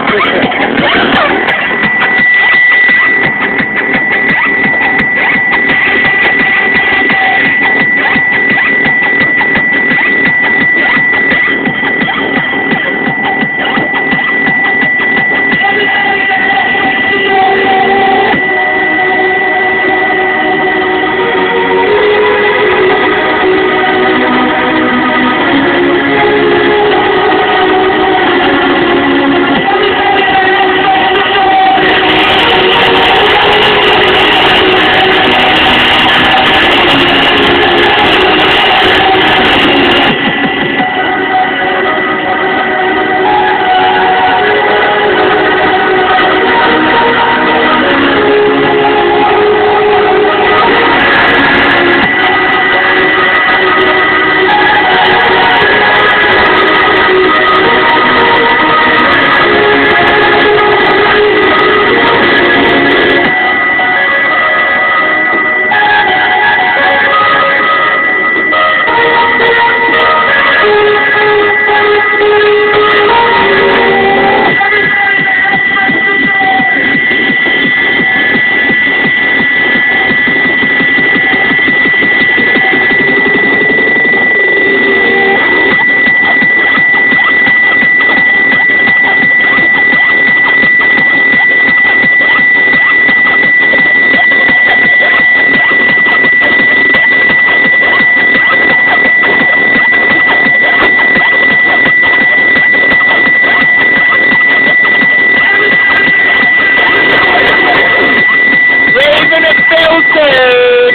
Ravin at Billesdon!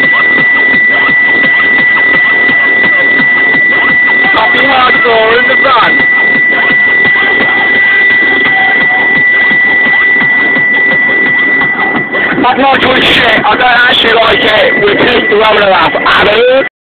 Happy hardcore in the van. That hardcore is shit, I don't actually like it. We're Pete the Rolling Laugh.